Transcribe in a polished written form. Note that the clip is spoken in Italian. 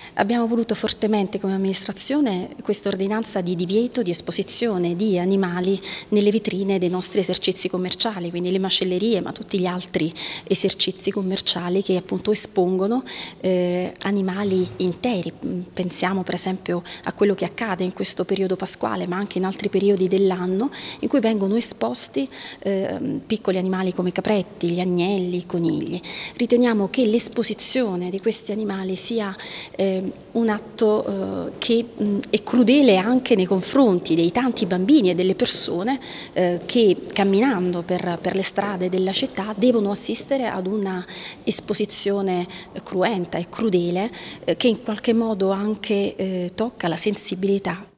Abbiamo voluto fortemente come amministrazione questa ordinanza di divieto di esposizione di animali nelle vetrine dei nostri esercizi commerciali, quindi le macellerie, ma tutti gli altri esercizi commerciali che appunto espongono animali interi. Pensiamo per esempio a quello che accade in questo periodo pasquale, ma anche in altri periodi dell'anno, in cui vengono esposti piccoli animali come capretti, gli agnelli, i conigli. Riteniamo che l'esposizione di questi animali sia un atto che è crudele anche nei confronti dei tanti bambini e delle persone che camminando per le strade della città devono assistere ad una esposizione cruenta e crudele che in qualche modo anche tocca la sensibilità